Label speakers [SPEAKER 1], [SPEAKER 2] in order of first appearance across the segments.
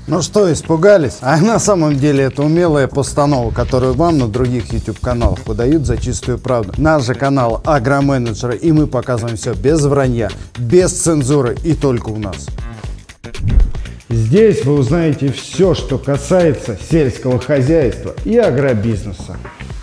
[SPEAKER 1] Ну что, испугались? А на самом деле это умелая постанова, которую вам на других YouTube-каналах выдают за чистую правду. Наш же канал Агроменеджеры, и мы показываем все без вранья, без цензуры и только у нас. Здесь вы узнаете все, что касается сельского хозяйства и агробизнеса.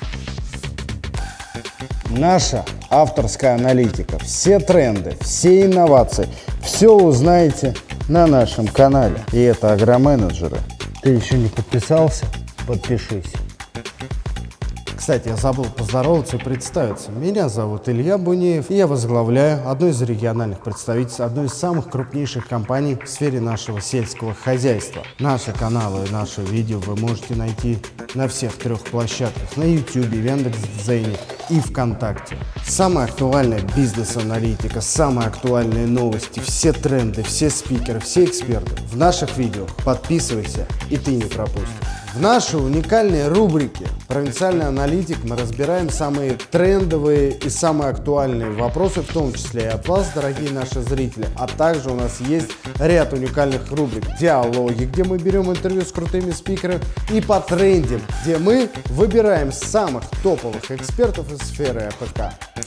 [SPEAKER 1] Наша авторская аналитика, все тренды, все инновации, все узнаете на нашем канале. И это Агроменеджеры. Ты еще не подписался? Подпишись. Кстати, я забыл поздороваться и представиться. Меня зовут Илья Бунеев, и я возглавляю одну из региональных представительств, одной из самых крупнейших компаний в сфере нашего сельского хозяйства. Наши каналы и наши видео вы можете найти на всех 3 площадках: на YouTube, в Яндекс.Дзене и ВКонтакте. Самая актуальная бизнес-аналитика, самые актуальные новости, все тренды, все спикеры, все эксперты в наших видео. Подписывайся, и ты не пропустишь. В нашей уникальной рубрике «Провинциальный аналитик» мы разбираем самые трендовые и самые актуальные вопросы, в том числе и от вас, дорогие наши зрители. А также у нас есть ряд уникальных рубрик: «Диалоги», где мы берем интервью с крутыми спикерами, и «По трендам», где мы выбираем самых топовых экспертов из сферы АПК.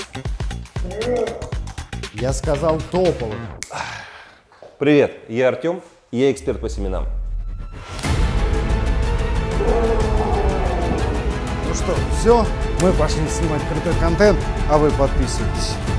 [SPEAKER 1] Я сказал топовых.
[SPEAKER 2] Привет, я Артем, и я эксперт по семенам.
[SPEAKER 1] Ну что, все, мы пошли снимать крутой контент, а вы подписывайтесь.